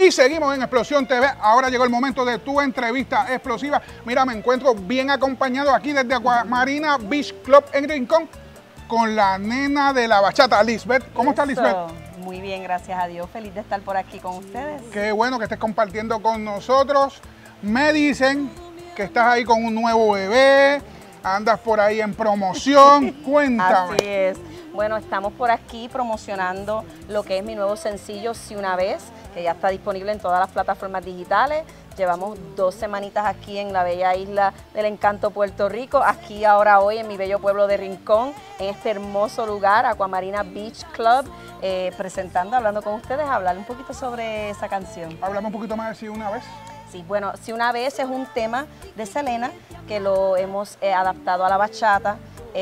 Y seguimos en Explosión TV. Ahora llegó el momento de tu entrevista explosiva. Mira, me encuentro bien acompañado aquí desde Acuamarina Beach Club en Rincón con la nena de la bachata, Lisbeth. ¿Cómo estás, Lisbeth? Muy bien, gracias a Dios. Feliz de estar por aquí con ustedes. Qué bueno que estés compartiendo con nosotros. Me dicen que estás ahí con un nuevo bebé, andas por ahí en promoción. Cuéntame. Así es. Bueno, estamos por aquí promocionando lo que es mi nuevo sencillo, Si Una Vez, que ya está disponible en todas las plataformas digitales. Llevamos 2 semanitas aquí en la bella isla del encanto Puerto Rico, aquí ahora hoy en mi bello pueblo de Rincón, en este hermoso lugar, Acuamarina Beach Club, hablando con ustedes, hablar un poquito sobre esa canción. Hablamos un poquito más de Si Una Vez. Sí, bueno, Si Una Vez es un tema de Selena que lo hemos adaptado a la bachata.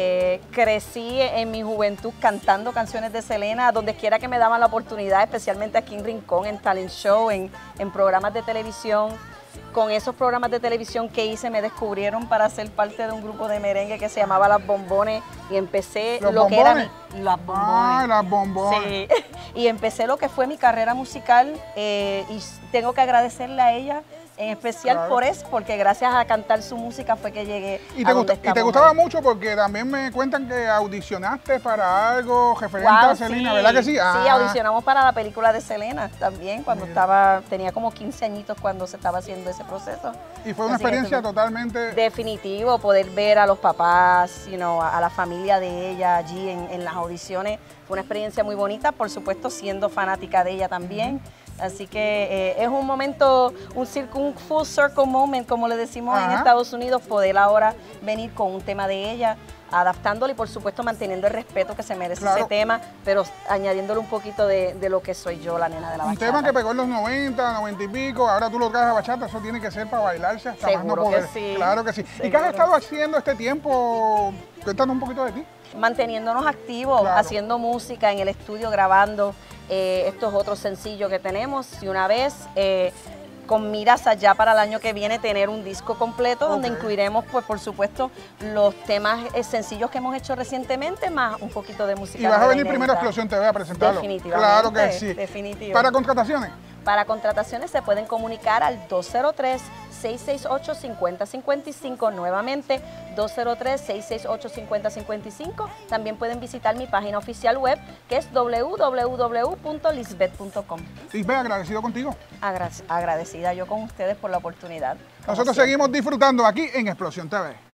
Crecí en mi juventud cantando canciones de Selena, donde quiera que me daban la oportunidad, especialmente aquí en Rincón, en talent show, en programas de televisión. Con esos programas de televisión que hice me descubrieron para ser parte de un grupo de merengue que se llamaba Las Bombones y empecé ¿Los lo bombones? que era Las Bombones. Ah, Las Bombones. Sí, y empecé lo que fue mi carrera musical y tengo que agradecerle a ella en especial por eso, porque gracias a cantar su música fue que llegué a donde estamos. Y te gustaba mucho porque también me cuentan que audicionaste para algo referente a Selena, sí. ¿verdad que sí? Sí, audicionamos para la película de Selena también, cuando tenía como 15 añitos cuando se estaba haciendo ese proceso. Y fue una experiencia totalmente... Definitivo, poder ver a los papás, a la familia de ella allí en las audiciones. Fue una experiencia muy bonita, por supuesto, siendo fanática de ella también. Así que es un momento, un full circle moment, como le decimos en Estados Unidos, poder ahora venir con un tema de ella, adaptándole y por supuesto manteniendo el respeto que se merece ese tema, pero añadiéndole un poquito de lo que soy yo, la nena de la bachata. Un tema que pegó en los 90, 90 y pico, ahora tú lo traes a bachata, eso tiene que ser para bailarse hasta más no poder. Que sí. Claro que sí. Seguro. ¿Y qué has estado haciendo este tiempo? Cuéntanos un poquito de ti. Manteniéndonos activos, haciendo música en el estudio, grabando estos otros sencillos que tenemos. Si Una Vez, con miras allá para el año que viene tener un disco completo donde incluiremos, pues por supuesto, los temas sencillos que hemos hecho recientemente, más un poquito de música. Y vas a venir primero a Explosión TV a presentarlo. Definitivamente. Claro que sí. Definitivamente. ¿Para contrataciones? Para contrataciones se pueden comunicar al 203-668-5055, nuevamente 203-668-5055. También pueden visitar mi página oficial web, que es www.lisbeth.com. Lisbeth, agradecido contigo. Agradecida yo con ustedes por la oportunidad. Nosotros seguimos disfrutando aquí en Explosión TV.